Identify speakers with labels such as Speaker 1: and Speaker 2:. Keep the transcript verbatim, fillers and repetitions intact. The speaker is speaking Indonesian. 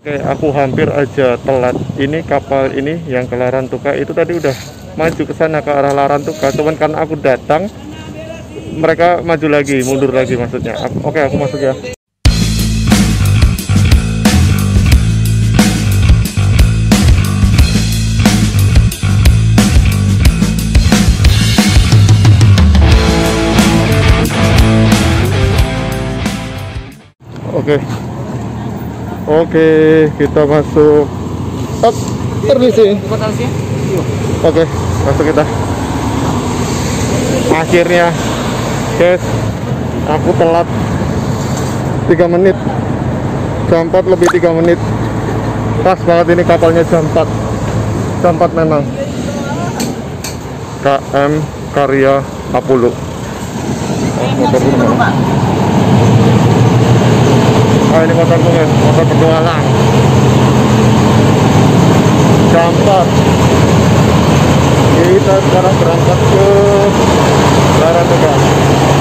Speaker 1: Oke, aku hampir aja telat. Ini kapal ini yang ke Larantuka itu tadi udah maju ke sana ke arah Larantuka. Cuman karena aku datang, mereka maju lagi, mundur lagi maksudnya. Oke, aku masuk ya. Oke. Oke, kita masuk. Up, permisi. Oke, masuk kita. Akhirnya, guys, aku telat tiga menit. Jam empat lebih tiga menit. Pas banget ini kapalnya jam empat. Jam empat memang. K M Karya Apollo. Oh, motor rumah. Oh, ini motorku ya, motor petualang. Jam empat. Kita sekarang berangkat ke Larantuka.